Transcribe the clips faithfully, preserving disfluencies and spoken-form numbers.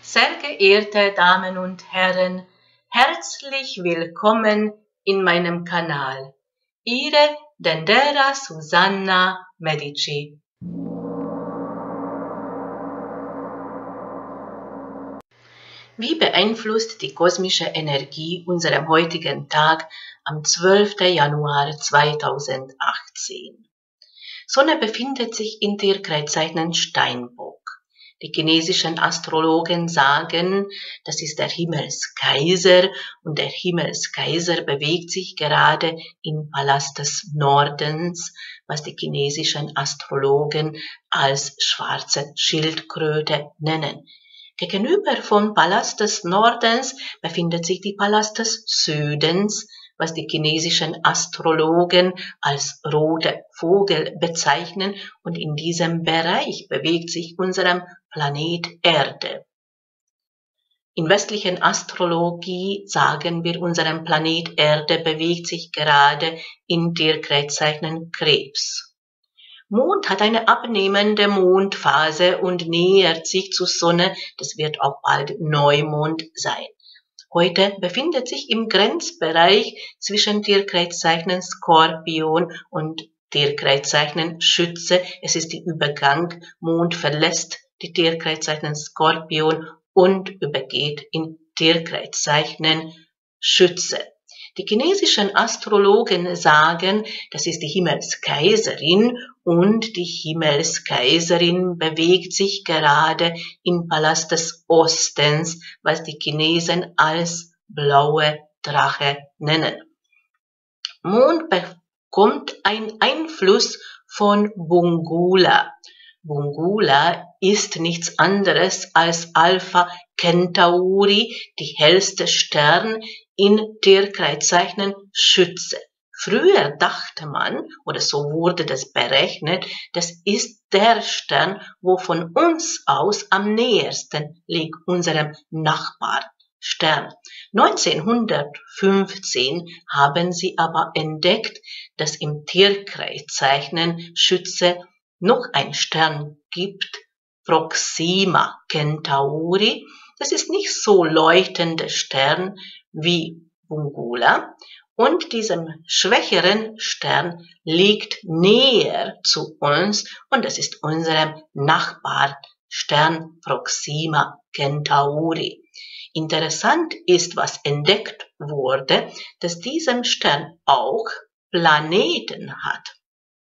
Sehr geehrte Damen und Herren, herzlich willkommen in meinem Kanal. Ihre Dendera Susanna Medici. Wie beeinflusst die kosmische Energie unseren heutigen Tag am zwölften Januar zweitausendachtzehn? Sonne befindet sich in Tierkreiszeichen Steinbock. Die chinesischen Astrologen sagen, das ist der Himmelskaiser und der Himmelskaiser bewegt sich gerade im Palast des Nordens, was die chinesischen Astrologen als schwarze Schildkröte nennen. Gegenüber vom Palast des Nordens befindet sich die Palast des Südens, was die chinesischen Astrologen als rote Vogel bezeichnen, und in diesem Bereich bewegt sich unserem Planet Erde. In westlichen Astrologie sagen wir, unserem Planet Erde bewegt sich gerade in Tierkreiszeichen Krebs. Mond hat eine abnehmende Mondphase und nähert sich zur Sonne, das wird auch bald Neumond sein. Heute befindet sich im Grenzbereich zwischen Tierkreiszeichen Skorpion und Tierkreiszeichen Schütze. Es ist der Übergang. Mond verlässt die Tierkreiszeichen Skorpion und übergeht in Tierkreiszeichen Schütze. Die chinesischen Astrologen sagen, das ist die Himmelskaiserin, und die Himmelskaiserin bewegt sich gerade im Palast des Ostens, was die Chinesen als blaue Drache nennen. Mond bekommt einen Einfluss von Bungula. Bungula ist nichts anderes als Alpha Centauri, die hellste Stern in Tierkreiszeichen Schütze. Früher dachte man, oder so wurde das berechnet, das ist der Stern, wo von uns aus am nähersten liegt, unserem Nachbarstern. neunzehnhundertfünfzehn haben sie aber entdeckt, dass im Tierkreiszeichen Schütze noch ein Stern gibt, Proxima Centauri. Das ist nicht so leuchtender Stern wie Bungula. Und diesem schwächeren Stern liegt näher zu uns, und das ist unserem Nachbarstern Proxima Centauri. Interessant ist, was entdeckt wurde, dass diesem Stern auch Planeten hat.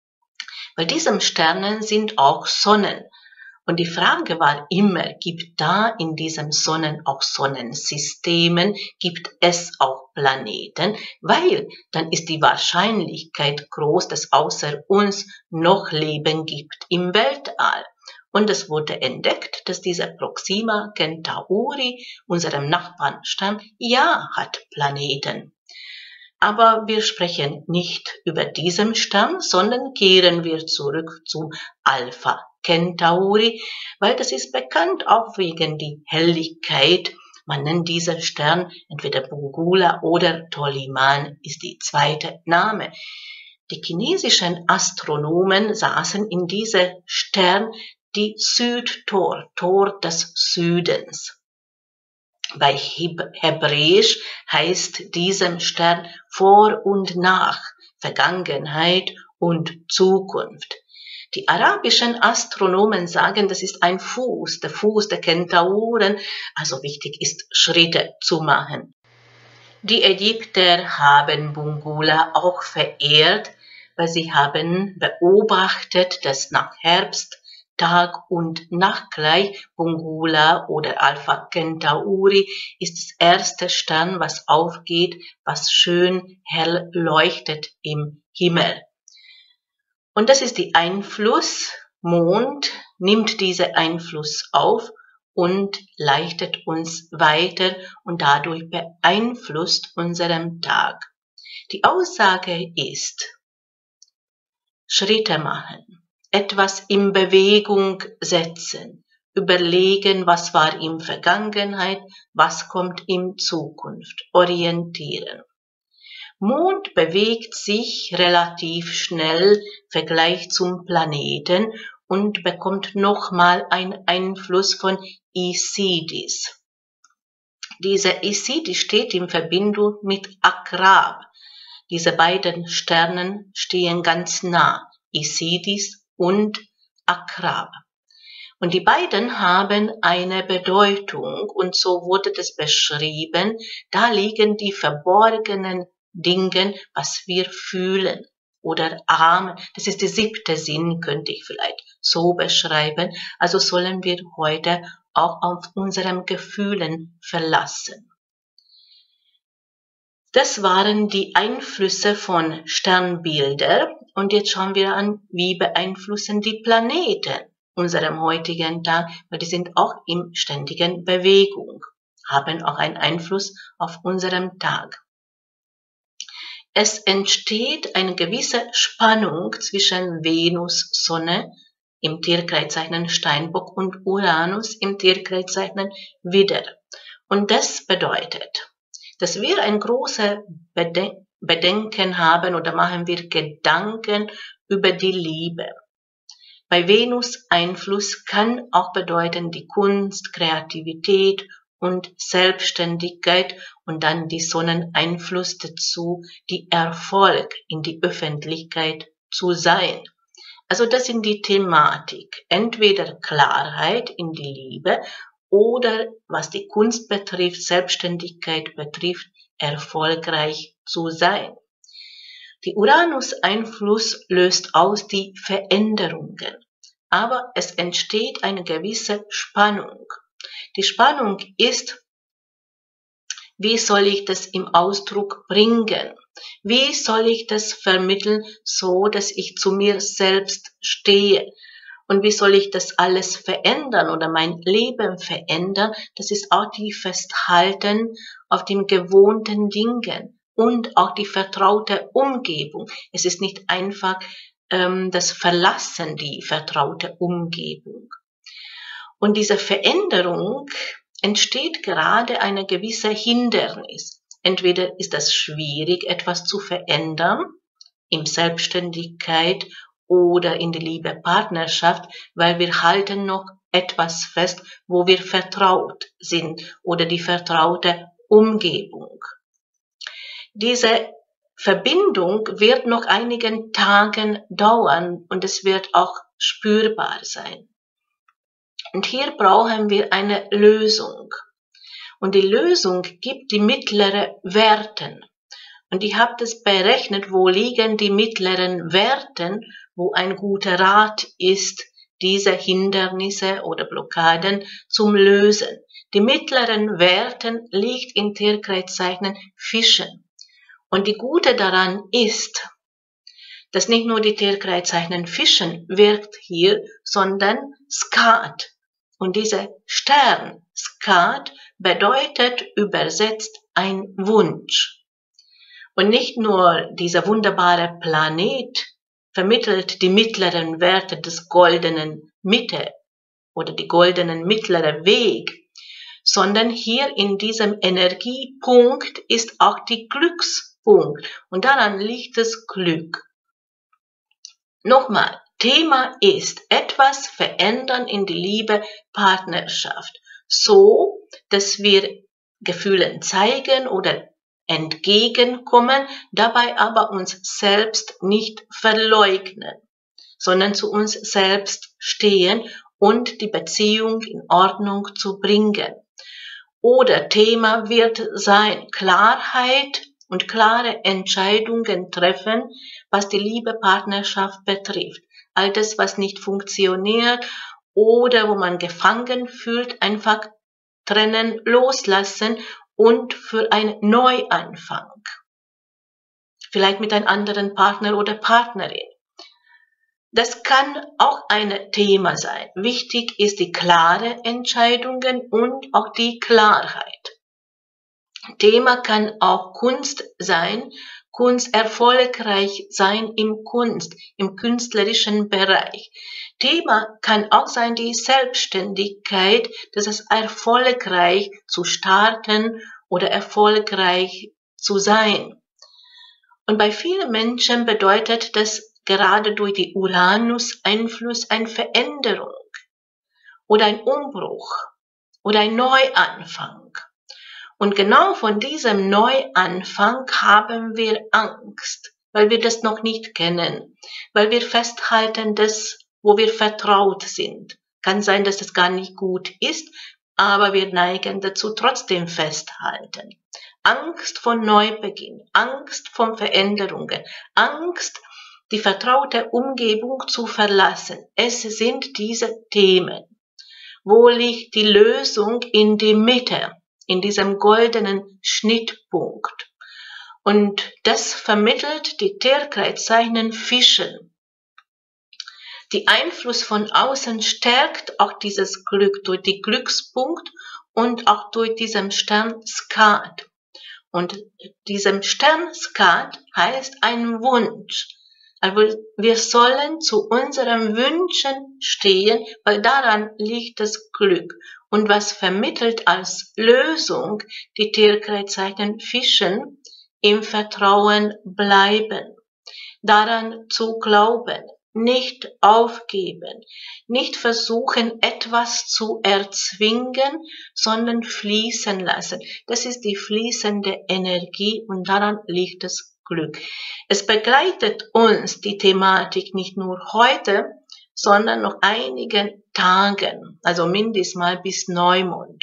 Bei diesem Sternen sind auch Sonnen. Und die Frage war immer, gibt da in diesem Sonnen auch Sonnensystemen, gibt es auch Planeten? Weil dann ist die Wahrscheinlichkeit groß, dass außer uns noch Leben gibt im Weltall. Und es wurde entdeckt, dass dieser Proxima Centauri, unserem Nachbarstern, ja hat Planeten. Aber wir sprechen nicht über diesen Stern, sondern kehren wir zurück zum Alpha Centauri, weil das ist bekannt auch wegen der Helligkeit. Man nennt diesen Stern entweder Bungula oder Toliman ist die zweite Name. Die chinesischen Astronomen saßen in diesem Stern die Südtor, Tor des Südens. Bei Hebräisch heißt diesem Stern Vor und Nach, Vergangenheit und Zukunft. Die arabischen Astronomen sagen, das ist ein Fuß, der Fuß der Kentauren, also wichtig ist, Schritte zu machen. Die Ägypter haben Bungula auch verehrt, weil sie haben beobachtet, dass nach Herbst Tag und Nacht gleich Bungula oder Alpha Centauri ist das erste Stern, was aufgeht, was schön hell leuchtet im Himmel. Und das ist der Einfluss. Mond nimmt diesen Einfluss auf und leitet uns weiter und dadurch beeinflusst unseren Tag. Die Aussage ist, Schritte machen, etwas in Bewegung setzen, überlegen, was war in Vergangenheit, was kommt in Zukunft, orientieren. Mond bewegt sich relativ schnell im Vergleich zum Planeten und bekommt nochmal einen Einfluss von Isidis. Dieser Isidis steht in Verbindung mit Akrab. Diese beiden Sternen stehen ganz nah, Isidis und Akrab. Und die beiden haben eine Bedeutung und so wurde das beschrieben, da liegen die verborgenen Dinge, was wir fühlen oder ahnen. Das ist der siebte Sinn, könnte ich vielleicht so beschreiben. Also sollen wir heute auch auf unseren Gefühlen verlassen. Das waren die Einflüsse von Sternbildern und jetzt schauen wir an, wie beeinflussen die Planeten unserem heutigen Tag, weil die sind auch in ständigen Bewegung, haben auch einen Einfluss auf unseren Tag. Es entsteht eine gewisse Spannung zwischen Venus, Sonne im Tierkreiszeichen Steinbock und Uranus im Tierkreiszeichen Widder. Und das bedeutet, dass wir ein großes Bedenken haben oder machen wir Gedanken über die Liebe. Bei Venus Einfluss kann auch bedeuten die Kunst, Kreativität und Selbstständigkeit und dann die Sonneneinfluss dazu, die Erfolg in die Öffentlichkeit zu sein. Also das sind die Thematik, entweder Klarheit in die Liebe oder was die Kunst betrifft, Selbstständigkeit betrifft, erfolgreich zu sein. Die Uranus-Einfluss löst aus die Veränderungen, aber es entsteht eine gewisse Spannung. Die Spannung ist, wie soll ich das im Ausdruck bringen? Wie soll ich das vermitteln, so dass ich zu mir selbst stehe? Und wie soll ich das alles verändern oder mein Leben verändern? Das ist auch die Festhalten auf den gewohnten Dingen und auch die vertraute Umgebung. Es ist nicht einfach ähm, das Verlassen, die vertraute Umgebung. Und diese Veränderung entsteht gerade eine gewisse Hindernis. Entweder ist es schwierig, etwas zu verändern, in Selbstständigkeit oder in der Liebe Partnerschaft, weil wir halten noch etwas fest, wo wir vertraut sind oder die vertraute Umgebung. Diese Verbindung wird noch einigen Tagen dauern und es wird auch spürbar sein. Und hier brauchen wir eine Lösung. Und die Lösung gibt die mittleren Werten. Und ich habe das berechnet, wo liegen die mittleren Werten, wo ein guter Rat ist, diese Hindernisse oder Blockaden zum Lösen. Die mittleren Werten liegt in Tierkreiszeichen Fischen. Und die Gute daran ist, dass nicht nur die Tierkreiszeichen Fischen wirkt hier, sondern Skat. Und dieser Stern, Skat, bedeutet übersetzt ein Wunsch. Und nicht nur dieser wunderbare Planet vermittelt die mittleren Werte des goldenen Mitte oder die goldenen mittlere Weg, sondern hier in diesem Energiepunkt ist auch die Glückspunkt und daran liegt das Glück. Nochmal, Thema ist etwas verändern in die Liebe, Partnerschaft, so dass wir Gefühlen zeigen oder entgegenkommen, dabei aber uns selbst nicht verleugnen, sondern zu uns selbst stehen und die Beziehung in Ordnung zu bringen. Oder Thema wird sein Klarheit und klare Entscheidungen treffen, was die Liebe, Partnerschaft betrifft. All das, was nicht funktioniert oder wo man gefangen fühlt, einfach trennen, loslassen und für einen Neuanfang. Vielleicht mit einem anderen Partner oder Partnerin. Das kann auch ein Thema sein. Wichtig ist die klare Entscheidungen und auch die Klarheit. Thema kann auch Kunst sein, Kunst erfolgreich sein im Kunst, im künstlerischen Bereich. Thema kann auch sein die Selbstständigkeit, das ist erfolgreich zu starten oder erfolgreich zu sein. Und bei vielen Menschen bedeutet das gerade durch die Uranus-Einfluss eine Veränderung oder ein Umbruch oder ein Neuanfang. Und genau von diesem Neuanfang haben wir Angst, weil wir das noch nicht kennen, weil wir festhalten, das, wo wir vertraut sind. Kann sein, dass das gar nicht gut ist, aber wir neigen dazu, trotzdem festhalten. Angst vor Neubeginn, Angst vor Veränderungen, Angst, die vertraute Umgebung zu verlassen. Es sind diese Themen. Wo liegt die Lösung? In die Mitte, in diesem goldenen Schnittpunkt. Und das vermittelt die Tierkreiszeichen Fischen. Die Einfluss von außen stärkt auch dieses Glück durch die Glückspunkt und auch durch diesen Stern Skat. Und diesem Stern Skat heißt ein Wunsch. Also wir sollen zu unseren Wünschen stehen, weil daran liegt das Glück. Und was vermittelt als Lösung die Tierkreiszeichen Fischen? Im Vertrauen bleiben, daran zu glauben, nicht aufgeben, nicht versuchen, etwas zu erzwingen, sondern fließen lassen. Das ist die fließende Energie und daran liegt das Glück. Es begleitet uns die Thematik nicht nur heute, sondern noch einigen Tagen, also mindestens mal bis Neumond.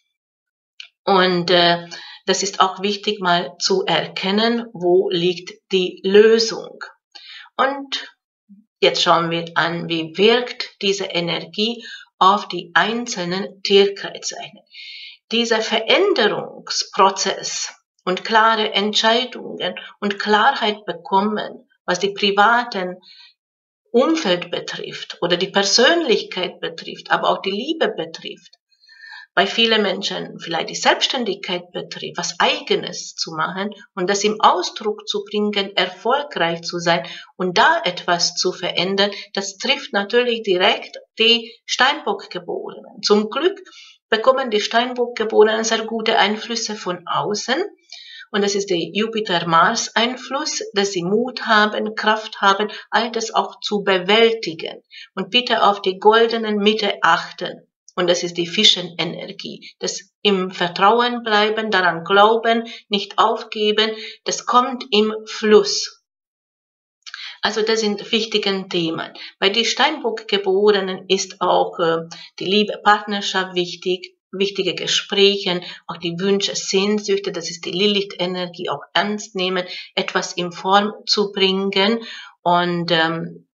Und äh, das ist auch wichtig, mal zu erkennen, wo liegt die Lösung. Und jetzt schauen wir an, wie wirkt diese Energie auf die einzelnen Tierkreiszeichen. Dieser Veränderungsprozess und klare Entscheidungen und Klarheit bekommen, was die privaten Umfeld betrifft oder die Persönlichkeit betrifft, aber auch die Liebe betrifft. Bei vielen Menschen vielleicht die Selbstständigkeit betrifft, was Eigenes zu machen und das im Ausdruck zu bringen, erfolgreich zu sein und da etwas zu verändern, das trifft natürlich direkt die Steinbock-Geborenen. Zum Glück bekommen die Steinbock-Geborenen sehr gute Einflüsse von außen und das ist der Jupiter-Mars-Einfluss, dass sie Mut haben, Kraft haben, all das auch zu bewältigen und bitte auf die goldenen Mitte achten. Und das ist die Fischenenergie. Das im Vertrauen bleiben, daran glauben, nicht aufgeben, das kommt im Fluss. Also das sind wichtige Themen. Bei den Steinbock-Geborenen ist auch äh, die Liebe, Partnerschaft wichtig, wichtige Gespräche, auch die Wünsche, Sehnsüchte, das ist die Lilith-Energie, auch ernst nehmen, etwas in Form zu bringen und ähm,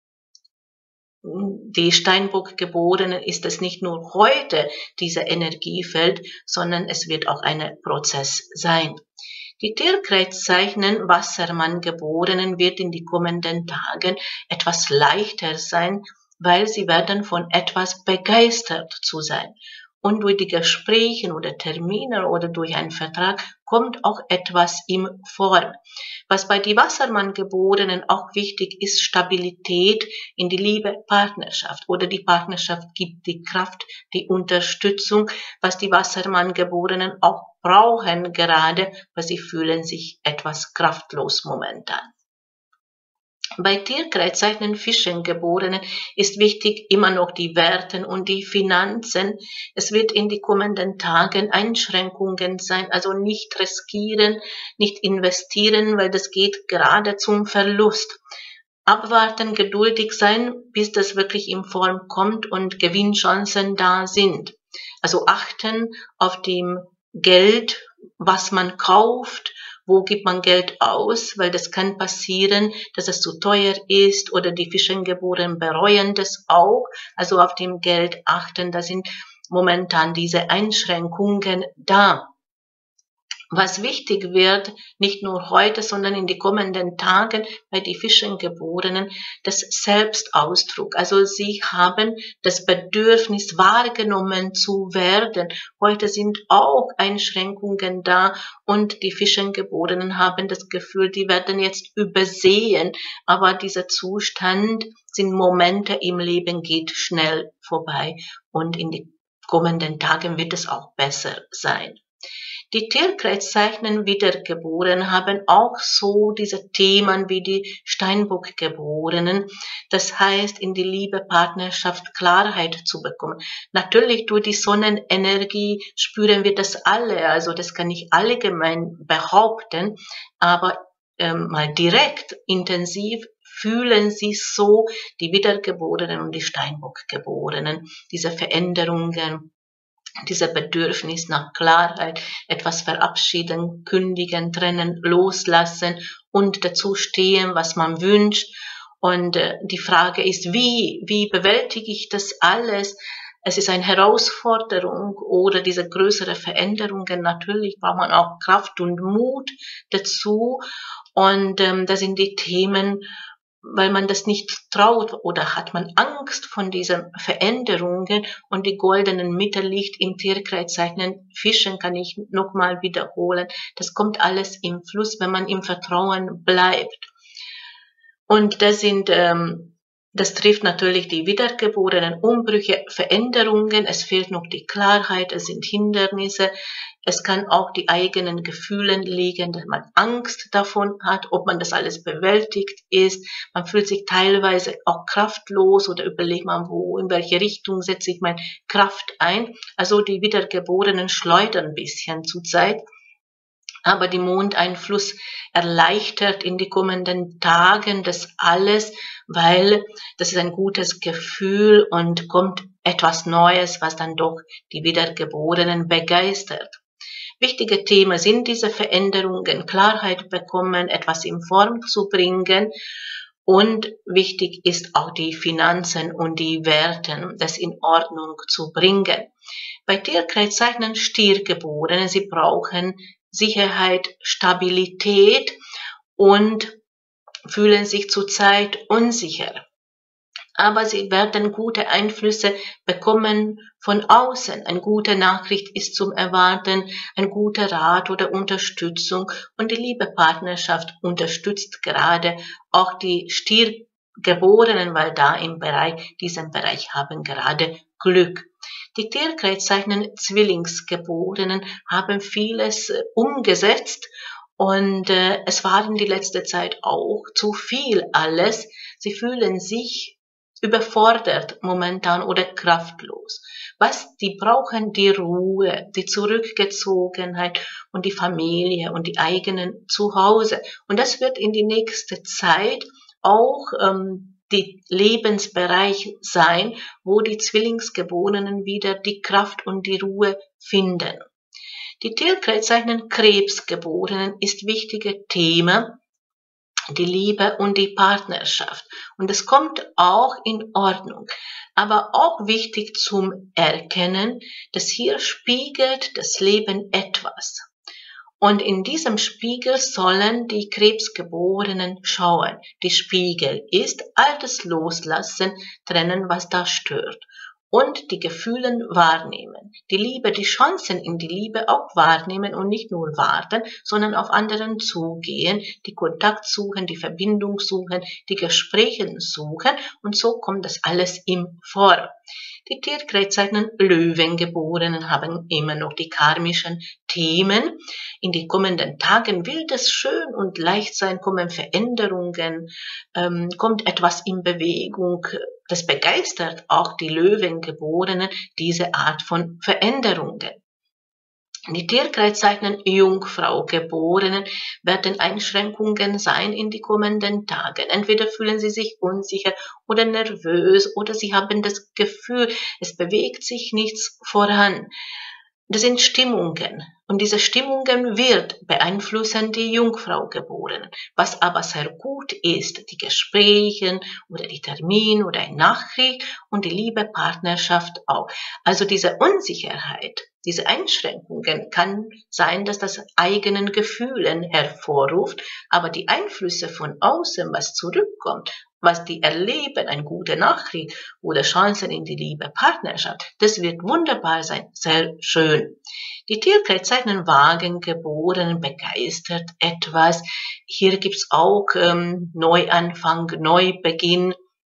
die Steinbock-Geborenen ist es nicht nur heute, dieser Energiefeld, sondern es wird auch ein Prozess sein. Die Tierkreiszeichen Wassermann-Geborenen wird in die kommenden Tagen etwas leichter sein, weil sie werden von etwas begeistert zu sein. Und durch die Gespräche oder Termine oder durch einen Vertrag kommt auch etwas in Form. Was bei den Wassermann-Geborenen auch wichtig ist, Stabilität in die Liebe, Partnerschaft. Oder die Partnerschaft gibt die Kraft, die Unterstützung, was die Wassermann-Geborenen auch brauchen gerade, weil sie fühlen sich etwas kraftlos momentan. Bei Tierkreiszeichen Fischengeborenen ist wichtig immer noch die Werte und die Finanzen. Es wird in die kommenden Tagen Einschränkungen sein, also nicht riskieren, nicht investieren, weil das geht gerade zum Verlust. Abwarten, geduldig sein, bis das wirklich in Form kommt und Gewinnchancen da sind. Also achten auf dem Geld, was man kauft, wo gibt man Geld aus, weil das kann passieren, dass es zu teuer ist oder die Fischengeborenen bereuen das auch. Also auf dem Geld achten, da sind momentan diese Einschränkungen da. Was wichtig wird, nicht nur heute, sondern in die kommenden Tagen bei den Fischengeborenen, das Selbstausdruck. Also sie haben das Bedürfnis wahrgenommen zu werden. Heute sind auch Einschränkungen da und die Fischengeborenen haben das Gefühl, die werden jetzt übersehen. Aber dieser Zustand sind Momente im Leben, geht schnell vorbei und in den kommenden Tagen wird es auch besser sein. Die Tierkreiszeichen Wiedergeborenen haben auch so diese Themen wie die Steinbockgeborenen. Das heißt, in die Liebe, Partnerschaft Klarheit zu bekommen. Natürlich durch die Sonnenenergie spüren wir das alle, also das kann ich allgemein behaupten, aber ähm, mal direkt, intensiv fühlen sie so die Wiedergeborenen und die Steinbockgeborenen, diese Veränderungen, dieser Bedürfnis nach Klarheit, etwas verabschieden, kündigen, trennen, loslassen und dazu stehen, was man wünscht. Und äh, die Frage ist, wie, wie bewältige ich das alles? Es ist eine Herausforderung oder diese größere Veränderungen. Natürlich braucht man auch Kraft und Mut dazu. Und ähm, das sind die Themen, weil man das nicht traut oder hat man Angst von diesen Veränderungen und die goldenen Mittellicht im Tierkreiszeichen Fischen kann ich nochmal wiederholen. Das kommt alles im Fluss, wenn man im Vertrauen bleibt. Und das sind, ähm, das trifft natürlich die Wiedergeborenen, Umbrüche, Veränderungen. Es fehlt noch die Klarheit, es sind Hindernisse. Es kann auch die eigenen Gefühle liegen, dass man Angst davon hat, ob man das alles bewältigt ist. Man fühlt sich teilweise auch kraftlos oder überlegt man, wo, in welche Richtung setze ich meine Kraft ein. Also die Wiedergeborenen schleudern ein bisschen zurzeit. Aber die Mondeinfluss erleichtert in die kommenden Tagen das alles, weil das ist ein gutes Gefühl und kommt etwas Neues, was dann doch die Wiedergeborenen begeistert. Wichtige Themen sind diese Veränderungen, Klarheit bekommen, etwas in Form zu bringen. Und wichtig ist auch die Finanzen und die Werte, das in Ordnung zu bringen. Bei Tierkreiszeichen Stiergeborene, sie brauchen Sicherheit, Stabilität und fühlen sich zurzeit unsicher. Aber sie werden gute Einflüsse bekommen von außen. Eine gute Nachricht ist zum Erwarten, ein guter Rat oder Unterstützung. Und die Liebepartnerschaft unterstützt gerade auch die Stiergeborenen, weil da im Bereich, diesem Bereich haben gerade Glück. Die Tierkreiszeichen Zwillingsgeborenen haben vieles umgesetzt und äh, es war in die letzte Zeit auch zu viel alles. Sie fühlen sich überfordert momentan oder kraftlos. Was die brauchen, die Ruhe, die Zurückgezogenheit und die Familie und die eigenen Zuhause. Und das wird in die nächste Zeit auch ähm, die Lebensbereich sein, wo die Zwillingsgeborenen wieder die Kraft und die Ruhe finden. Die Tierkreiszeichen Krebsgeborenen ist wichtige Thema, die Liebe und die Partnerschaft. Und es kommt auch in Ordnung. Aber auch wichtig zum Erkennen, dass hier spiegelt das Leben etwas. Und in diesem Spiegel sollen die Krebsgeborenen schauen. Die Spiegel ist Altes loslassen, trennen, was da stört. Und die Gefühle wahrnehmen. Die Liebe, die Chancen in die Liebe auch wahrnehmen und nicht nur warten, sondern auf anderen zugehen, die Kontakt suchen, die Verbindung suchen, die Gespräche suchen und so kommt das alles im vor. Die Tierkreiszeichen Löwengeborenen haben immer noch die karmischen Themen. In die kommenden Tagen wird es schön und leicht sein, kommen Veränderungen, ähm, kommt etwas in Bewegung. Das begeistert auch die Löwengeborenen, diese Art von Veränderungen. Die Tierkreiszeichen Jungfrau Geborenen werden Einschränkungen sein in die kommenden Tagen. Entweder fühlen sie sich unsicher oder nervös oder sie haben das Gefühl, es bewegt sich nichts voran. Das sind Stimmungen und diese Stimmungen wird beeinflussen die Jungfrau Geborenen. Was aber sehr gut ist, die Gespräche oder die Termin oder ein Nachricht und die Liebe, Partnerschaft auch. Also diese Unsicherheit, diese Einschränkungen kann sein, dass das eigenen Gefühlen hervorruft, aber die Einflüsse von außen, was zurückkommt, was die erleben, eine gute Nachricht oder Chancen in die Liebe, Partnerschaft, das wird wunderbar sein, sehr schön. Die Tierkreiszeichen Wagengeborenen begeistert etwas. Hier gibt's auch ähm, Neuanfang, Neubeginn.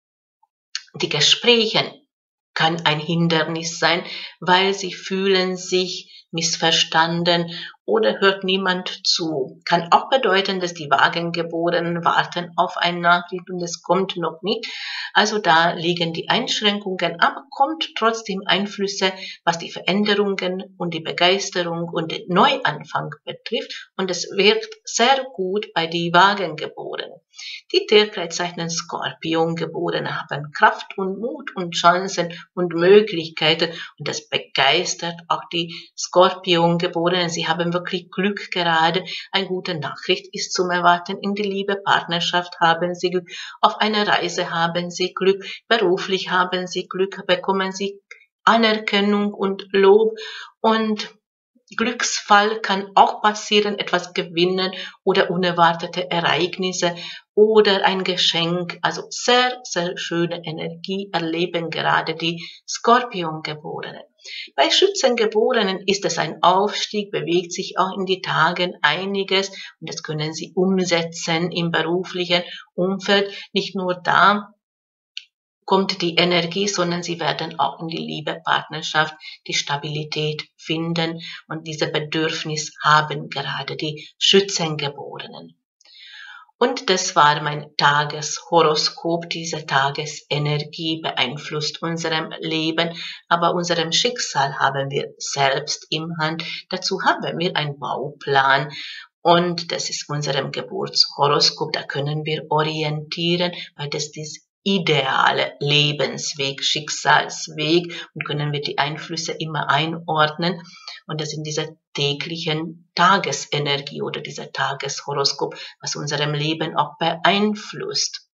Die Gespräche kann ein Hindernis sein, weil sie fühlen sich missverstanden oder hört niemand zu. Kann auch bedeuten, dass die Wagengeborenen warten auf eine Nachricht und es kommt noch nicht. Also da liegen die Einschränkungen, aber kommt trotzdem Einflüsse, was die Veränderungen und die Begeisterung und den Neuanfang betrifft. Und es wirkt sehr gut bei die Wagengeborenen. Die Tierkreiszeichen Skorpiongeborene haben Kraft und Mut und Chancen und Möglichkeiten und das begeistert auch die Skorpiongeborenen. Sie haben wirklich Glück gerade. Eine gute Nachricht ist zum Erwarten in die Liebe, Partnerschaft haben sie Glück, auf einer Reise haben sie Glück, beruflich haben sie Glück, bekommen sie Anerkennung und Lob und Glücksfall kann auch passieren, etwas gewinnen oder unerwartete Ereignisse oder ein Geschenk. Also sehr, sehr schöne Energie erleben gerade die Skorpiongeborenen. Bei Schützengeborenen ist es ein Aufstieg, bewegt sich auch in die Tagen einiges und das können sie umsetzen im beruflichen Umfeld. Nicht nur da kommt die Energie, sondern sie werden auch in die Liebe, Partnerschaft, die Stabilität finden und diese Bedürfnis haben gerade die Schützengeborenen. Und das war mein Tageshoroskop. Diese Tagesenergie beeinflusst unserem Leben, aber unserem Schicksal haben wir selbst im Hand. Dazu haben wir einen Bauplan. Und das ist unserem Geburtshoroskop. Da können wir orientieren, weil das ist ideale Lebensweg, Schicksalsweg und können wir die Einflüsse immer einordnen und das sind diese täglichen Tagesenergie oder dieser Tageshoroskop, was unserem Leben auch beeinflusst.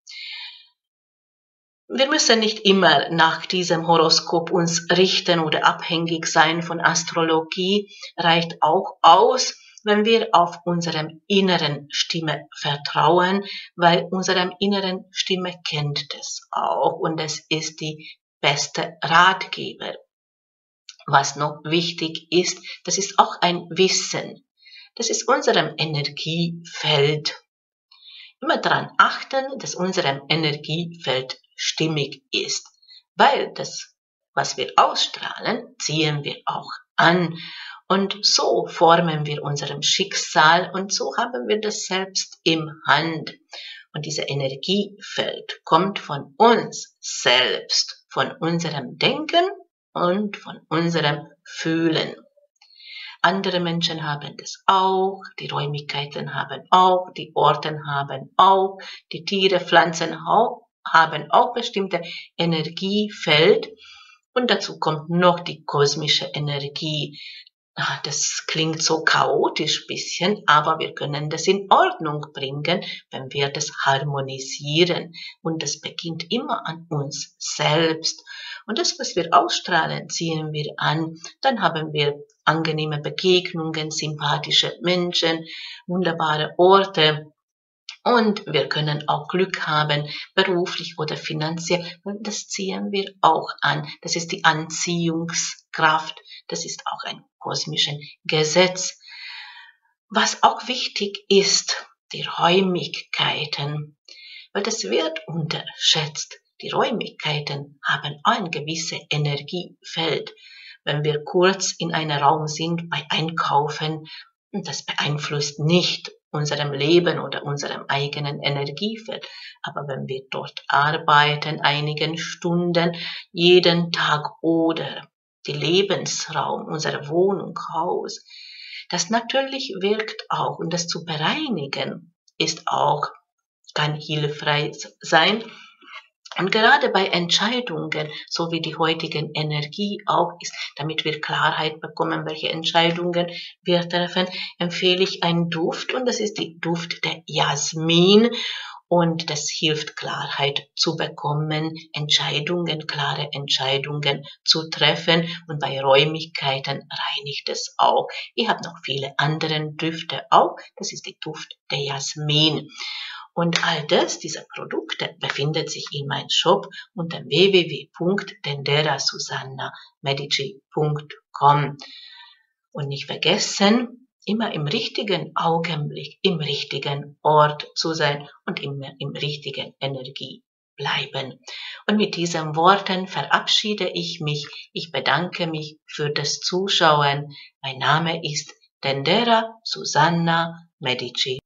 Wir müssen nicht immer nach diesem Horoskop uns richten oder abhängig sein von Astrologie, reicht auch aus, wenn wir auf unserem inneren Stimme vertrauen, weil unserem inneren Stimme kennt es auch und es ist die beste Ratgeber. Was noch wichtig ist, das ist auch ein Wissen. Das ist unserem Energiefeld. Immer daran achten, dass unserem Energiefeld stimmig ist, weil das, was wir ausstrahlen, ziehen wir auch an. Und so formen wir unserem Schicksal und so haben wir das selbst im Hand. Und dieses Energiefeld kommt von uns selbst, von unserem Denken und von unserem Fühlen. Andere Menschen haben das auch, die Räumlichkeiten haben auch, die Orte haben auch, die Tiere, Pflanzen auch, haben auch bestimmte Energiefeld. Und dazu kommt noch die kosmische Energie. Das klingt so chaotisch bisschen, aber wir können das in Ordnung bringen, wenn wir das harmonisieren. Und das beginnt immer an uns selbst. Und das, was wir ausstrahlen, ziehen wir an. Dann haben wir angenehme Begegnungen, sympathische Menschen, wunderbare Orte. Und wir können auch Glück haben, beruflich oder finanziell. Und das ziehen wir auch an. Das ist die Anziehungskraft. Das ist auch ein kosmisches Gesetz. Was auch wichtig ist, die Räumlichkeiten. Weil das wird unterschätzt. Die Räumlichkeiten haben ein gewisses Energiefeld. Wenn wir kurz in einem Raum sind bei Einkaufen, das beeinflusst nicht unserem Leben oder unserem eigenen Energiefeld. Aber wenn wir dort arbeiten, einigen Stunden, jeden Tag oder die Lebensraum, unsere Wohnung, Haus, das natürlich wirkt auch und das zu bereinigen ist auch, kann hilfreich sein. Und gerade bei Entscheidungen, so wie die heutigen Energie auch ist, damit wir Klarheit bekommen, welche Entscheidungen wir treffen, empfehle ich einen Duft und das ist der Duft der Jasmin und das hilft Klarheit zu bekommen, Entscheidungen, klare Entscheidungen zu treffen und bei Räumlichkeiten reinigt es auch. Ich habe noch viele andere Düfte auch, das ist der Duft der Jasmin. Und all das, diese Produkte, befindet sich in meinem Shop unter w w w punkt dendera susanna medici punkt com. Und nicht vergessen, immer im richtigen Augenblick, im richtigen Ort zu sein und immer im richtigen Energie bleiben. Und mit diesen Worten verabschiede ich mich. Ich bedanke mich für das Zuschauen. Mein Name ist Tendera Susanna Medici.